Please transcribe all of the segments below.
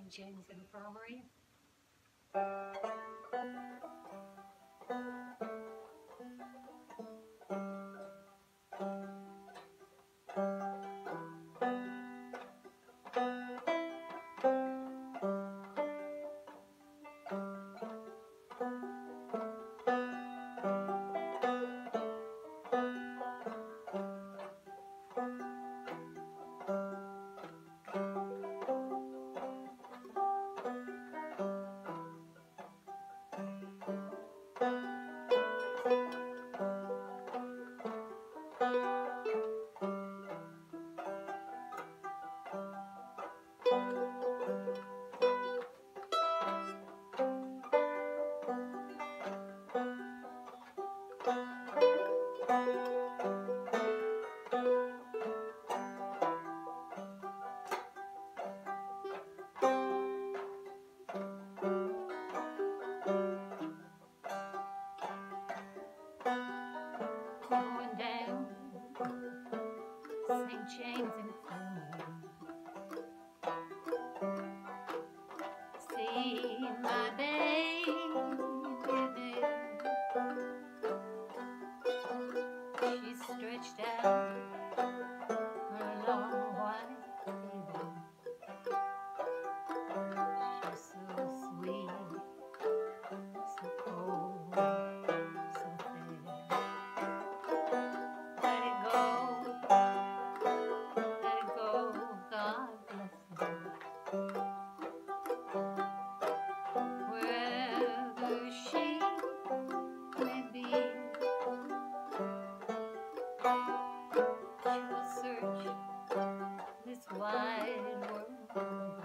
St. James Infirmary. Going down St. James Infirmary. See my baby there. She's stretched out her long white table. She's so sweet, so cold, so fair. Let it go, God bless her. Wherever she may be, she'll search this wide world,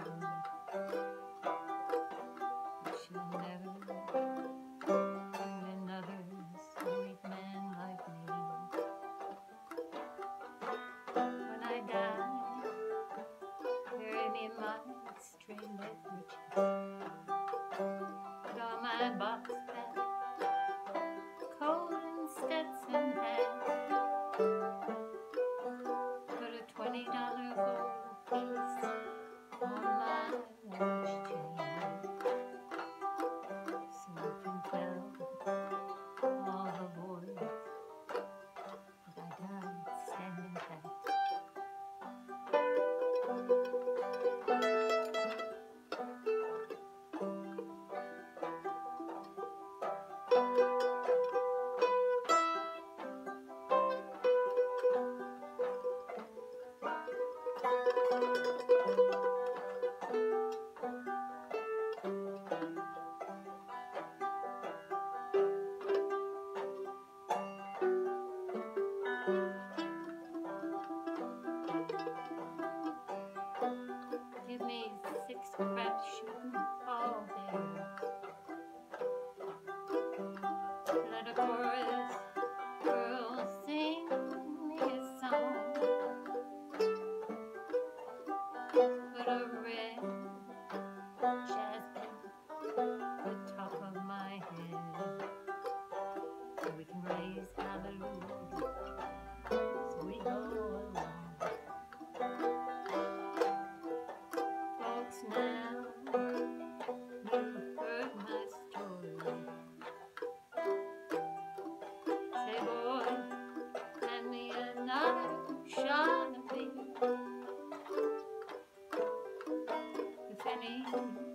but she'll never find another sweet man like me. When I die, bury me in my string-lit breeches. Put on my box back, coat and Stetson hat. Put a $20 gold piece on my watch chain, so I can tell all the boys that I died standing pat. Give me 6 crap shooting pallbearers. Let a chorus girl sing me a song. Put a red jazz pen on the top of my head, so we can raise hallelujah, so we go along. Folks, now you've heard my story. Say, boy, lend me another shot of beer. If any